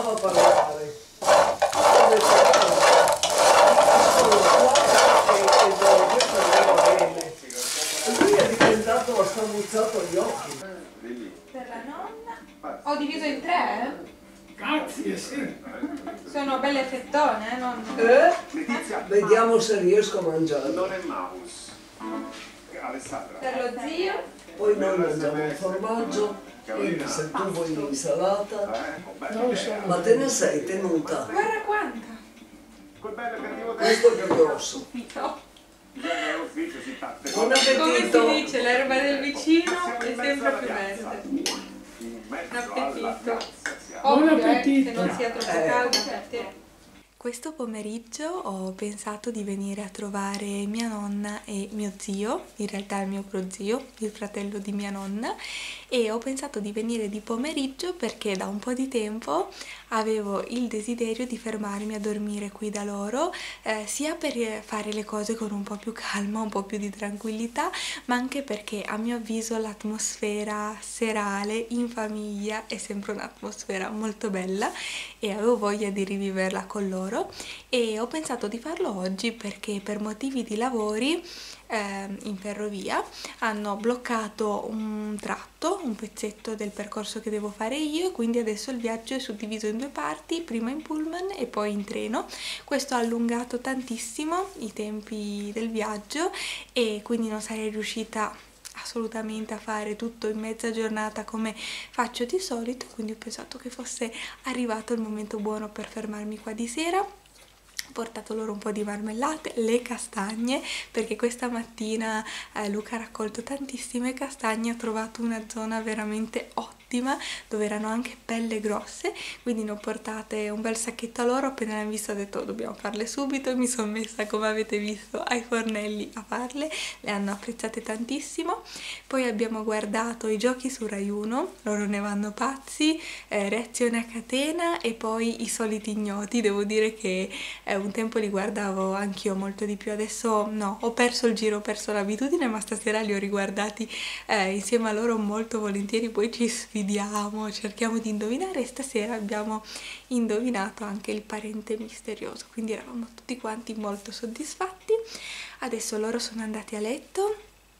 a parlare. Ho detto, sono qua e questo non va bene. E lui è diventato strabucciato agli occhi. Per la nonna? Ho diviso in 3? Grazie, sì. Sono belle fettone, non... Vediamo se riesco a mangiare. Non è mouse. Alessandra. Per lo zio? Poi noi mangiamo il formaggio, quindi se tu vuoi l'insalata, Non so. ma te ne sei tenuta. Guarda quanta! Quel bello cattivo Questo è più grosso. No. bisogna l'ufficio si parte. Buon Come si appetito! dice, l'erba del vicino è sempre più verde. Buon Appetito. Buon Ovvio, se appetito. non sia troppo caldo per te. Questo pomeriggio ho pensato di venire a trovare mia nonna e mio zio, in realtà il mio prozio, il fratello di mia nonna, e ho pensato di venire di pomeriggio perché da un po' di tempo avevo il desiderio di fermarmi a dormire qui da loro, sia per fare le cose con un po' più calma, un po' più di tranquillità, ma anche perché a mio avviso l'atmosfera serale in famiglia è sempre un'atmosfera molto bella e avevo voglia di riviverla con loro. E ho pensato di farlo oggi perché per motivi di lavori in ferrovia hanno bloccato un tratto, un pezzetto del percorso che devo fare io, e quindi adesso il viaggio è suddiviso in 2 parti, prima in pullman e poi in treno. Questo ha allungato tantissimo i tempi del viaggio e quindi non sarei riuscita assolutamente a fare tutto in mezza giornata come faccio di solito, quindi ho pensato che fosse arrivato il momento buono per fermarmi qua di sera. Ho portato loro un po' di marmellate, le castagne, perché questa mattina Luca ha raccolto tantissime castagne, ha trovato una zona veramente ottima dove erano anche belle grosse, quindi ne ho portate un bel sacchetto a loro. Appena le ho visto ho detto dobbiamo farle subito e mi sono messa, come avete visto, ai fornelli a farle, le hanno apprezzate tantissimo. Poi abbiamo guardato i giochi su Rai 1, loro ne vanno pazzi, reazione a catena e poi i soliti ignoti. Devo dire che un tempo li guardavo anch'io molto di più, adesso no, ho perso il giro, ho perso l'abitudine, ma stasera li ho riguardati insieme a loro molto volentieri, poi ci sfidiamo, cerchiamo di indovinare e stasera abbiamo indovinato anche il parente misterioso, quindi eravamo tutti quanti molto soddisfatti. Adesso loro sono andati a letto,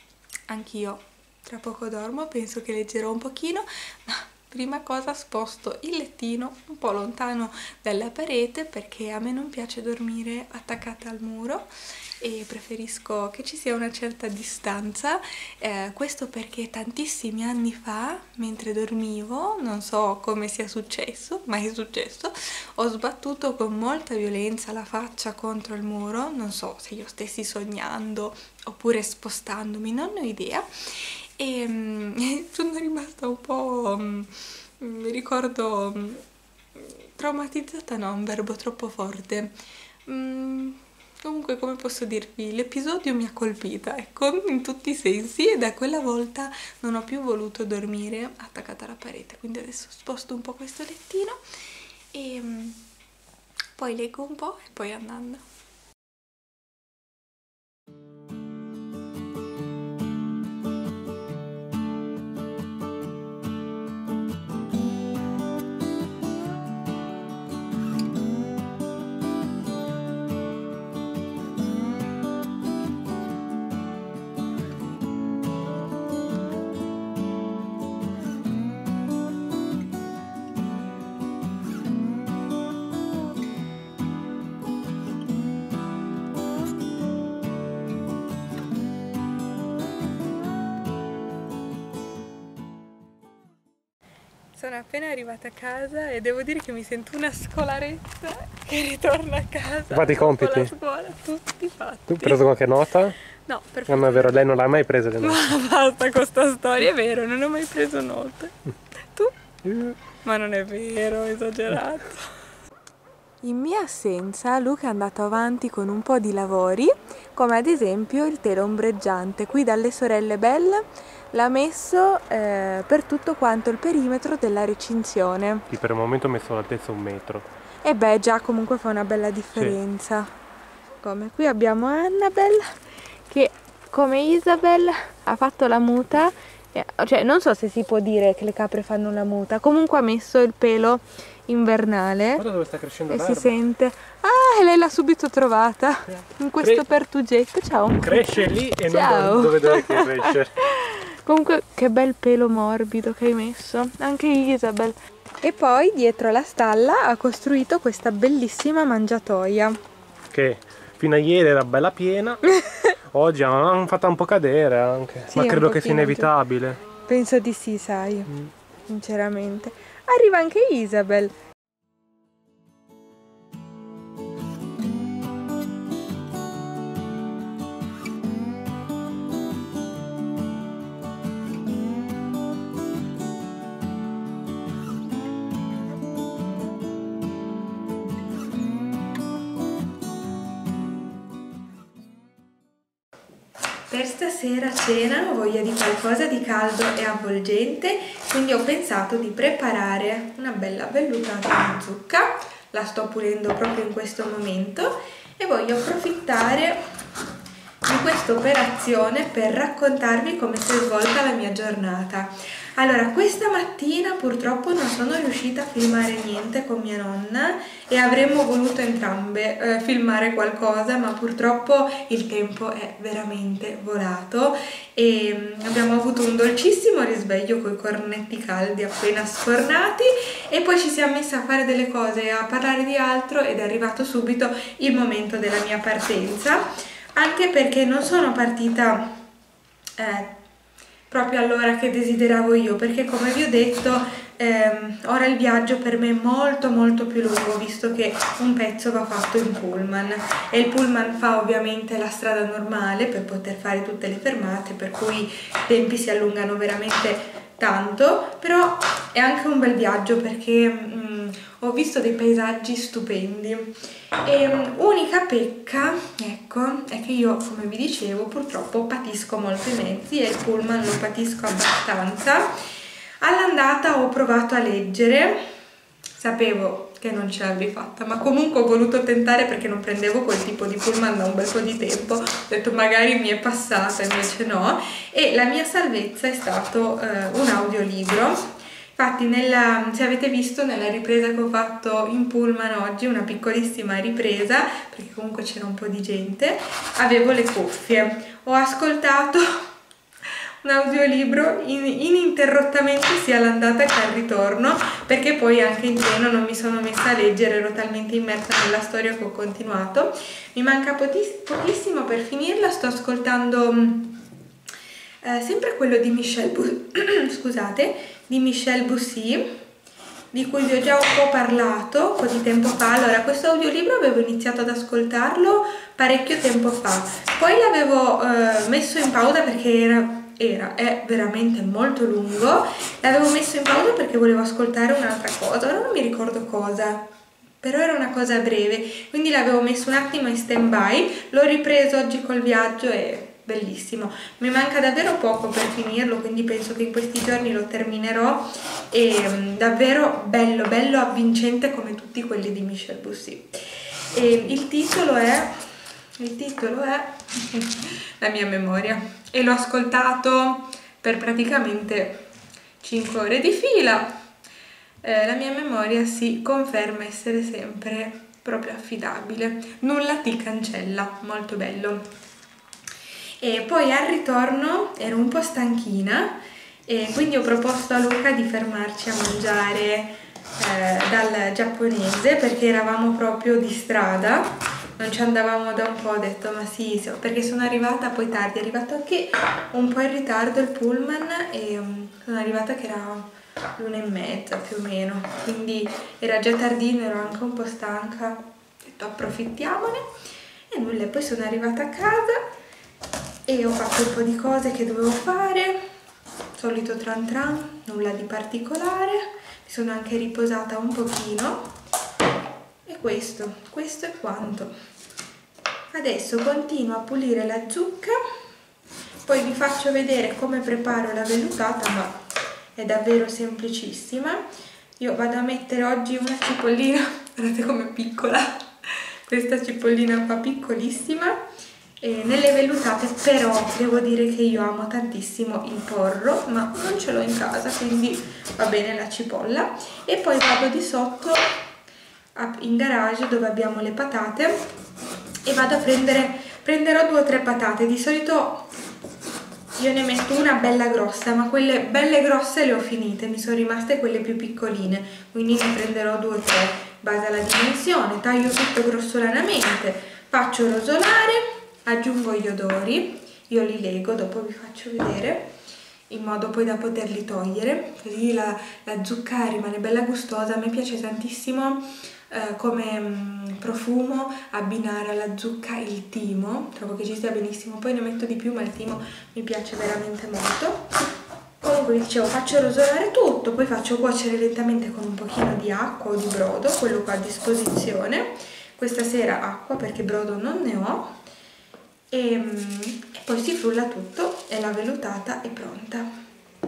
anch'io tra poco dormo, penso che leggerò un pochino, ma prima cosa sposto il lettino un po' lontano dalla parete perché a me non piace dormire attaccata al muro e preferisco che ci sia una certa distanza, questo perché tantissimi anni fa, mentre dormivo, non so come sia successo, ma è successo, ho sbattuto con molta violenza la faccia contro il muro, non so se io stessi sognando oppure spostandomi, non ho idea, e sono rimasta un po', mi ricordo, traumatizzata, no, un verbo troppo forte. Comunque, come posso dirvi, l'episodio mi ha colpita, ecco, in tutti i sensi, e da quella volta non ho più voluto dormire attaccata alla parete, quindi adesso sposto un po' questo lettino e poi leggo un po' e poi andando. Sono appena arrivata a casa e devo dire che mi sento una scolarezza che ritorna a casa. Fate i compiti? La scuola, tutti fatti. Tu hai preso qualche nota? No, per No, ma è vero, lei non l'ha mai presa le note. Ma basta con sta storia, è vero, non ho mai preso note. Tu? Ma non è vero, ho esagerato. In mia assenza Luca è andato avanti con un po' di lavori, come ad esempio il telo ombreggiante. Qui dalle sorelle Belle l'ha messo per tutto quanto il perimetro della recinzione. Sì, per il momento ho messo l'altezza 1 metro. E beh, già comunque fa una bella differenza. Sì. Come qui abbiamo Annabelle che, come Isabel, ha fatto la muta, cioè non so se si può dire che le capre fanno la muta, comunque ha messo il pelo invernale. Guarda dove sta crescendo E l'erba. si sente... Ah, e lei l'ha subito trovata in questo pertugetto. Ciao. Cresce lì e Ciao. non dove deve crescere. Comunque che bel pelo morbido che hai messo, anche Isabel. E poi dietro la stalla ha costruito questa bellissima mangiatoia. Che fino a ieri era bella piena, oggi hanno fatto un po' cadere anche, Sì, ma un credo che sia pochino, inevitabile. Penso di sì, sai, sinceramente. Arriva anche Isabel. Per stasera a cena ho voglia di qualcosa di caldo e avvolgente, quindi ho pensato di preparare una bella vellutata di zucca. La sto pulendo proprio in questo momento e voglio approfittare di questa operazione per raccontarvi come si è svolta la mia giornata. Allora, questa mattina purtroppo non sono riuscita a filmare niente con mia nonna e avremmo voluto entrambe filmare qualcosa, ma purtroppo il tempo è veramente volato e abbiamo avuto un dolcissimo risveglio con i cornetti caldi appena sfornati e poi ci siamo messi a fare delle cose, a parlare di altro ed è arrivato subito il momento della mia partenza, anche perché non sono partita proprio all'ora che desideravo io, perché come vi ho detto ora il viaggio per me è molto più lungo, visto che un pezzo va fatto in pullman e il pullman fa ovviamente la strada normale per poter fare tutte le fermate, per cui i tempi si allungano veramente tanto, però è anche un bel viaggio perché ho visto dei paesaggi stupendi. E unica pecca, ecco, è che io, come vi dicevo, purtroppo patisco molto i mezzi e il pullman lo patisco abbastanza. All'andata ho provato a leggere, sapevo che non ce l'avrei fatta, ma comunque ho voluto tentare perché non prendevo quel tipo di pullman da un bel po' di tempo. Ho detto magari mi è passata, invece no, e la mia salvezza è stato un audiolibro. Infatti se avete visto nella ripresa che ho fatto in pullman oggi, una piccolissima ripresa, perché comunque c'era un po' di gente, avevo le cuffie, ho ascoltato un audiolibro ininterrottamente sia all'andata che al ritorno, perché poi anche in treno non mi sono messa a leggere, ero talmente immersa nella storia che ho continuato. Mi manca pochissimo per finirla, sto ascoltando sempre quello di Michel Bussy, di cui vi ho già un po' parlato un po' di tempo fa. Allora, questo audiolibro avevo iniziato ad ascoltarlo parecchio tempo fa, poi l'avevo messo in pausa perché è veramente molto lungo, l'avevo messo in pausa perché volevo ascoltare un'altra cosa, ora non mi ricordo cosa, però era una cosa breve, quindi l'avevo messo un attimo in stand by, l'ho ripreso oggi col viaggio e bellissimo. Mi manca davvero poco per finirlo, quindi penso che in questi giorni lo terminerò. E davvero bello avvincente come tutti quelli di Michel Bussy. E il titolo è La mia memoria, e l'ho ascoltato per praticamente 5 ore di fila. La mia memoria si conferma essere sempre proprio affidabile, nulla ti cancella, molto bello. E poi al ritorno ero un po' stanchina e quindi ho proposto a Luca di fermarci a mangiare dal giapponese, perché eravamo proprio di strada, non ci andavamo da un po'. Ho detto ma sì, perché sono arrivata poi tardi, è arrivato anche un po' in ritardo il pullman e sono arrivata che era l'1:30 più o meno, quindi era già tardino, ero anche un po' stanca, ho detto approfittiamone e nulla. Poi sono arrivata a casa e ho fatto un po' di cose che dovevo fare, solito tran tran, nulla di particolare, mi sono anche riposata un pochino e questo è quanto. Adesso continuo a pulire la zucca, poi vi faccio vedere come preparo la vellutata, ma è davvero semplicissima. Io vado a mettere oggi una cipollina, guardate com'è piccola, questa cipollina qua piccolissima, nelle vellutate, però devo dire che io amo tantissimo il porro, ma non ce l'ho in casa, quindi va bene la cipolla. E poi vado di sotto in garage dove abbiamo le patate e vado a prenderò 2 o 3 patate. Di solito io ne metto una bella grossa, ma quelle belle grosse le ho finite, mi sono rimaste quelle più piccoline, quindi ne prenderò 2 o 3 in base alla dimensione. Taglio tutto grossolanamente, faccio rosolare, aggiungo gli odori, io li lego, dopo vi faccio vedere, in modo poi da poterli togliere, così la zucca rimane bella gustosa. A me piace tantissimo come profumo abbinare alla zucca il timo, trovo che ci stia benissimo, poi ne metto di più ma il timo mi piace veramente molto. Comunque dicevo, faccio rosolare tutto, poi faccio cuocere lentamente con un pochino di acqua o di brodo, quello qua a disposizione. Questa sera acqua perché brodo non ne ho. E poi si frulla tutto e la vellutata è pronta.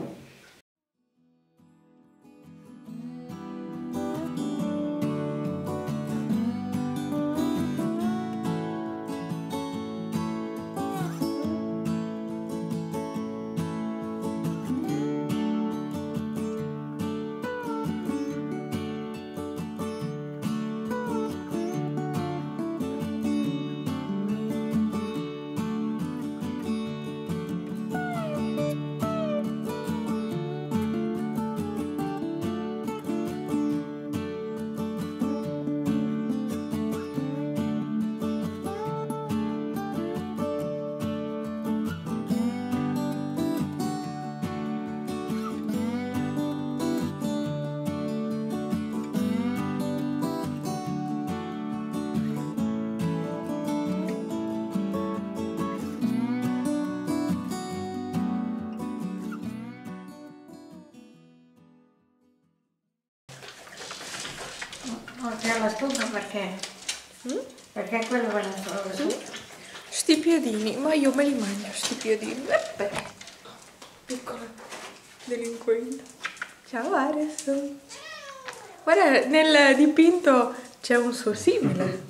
C'è la stufa perché? Perché quello va la stufa. Sti piedini, ma io me li mangio sti piedini. Piccola delinquente. Ciao Ares. Guarda, nel dipinto c'è un suo simile.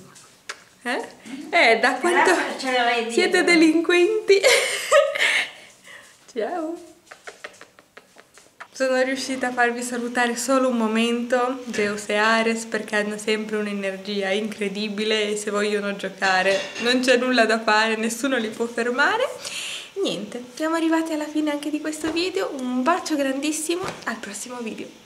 Da quanto siete delinquenti? Ciao. Sono riuscita a farvi salutare solo un momento Zeus e Ares, perché hanno sempre un'energia incredibile e se vogliono giocare non c'è nulla da fare, nessuno li può fermare. Niente, siamo arrivati alla fine anche di questo video, un bacio grandissimo, al prossimo video.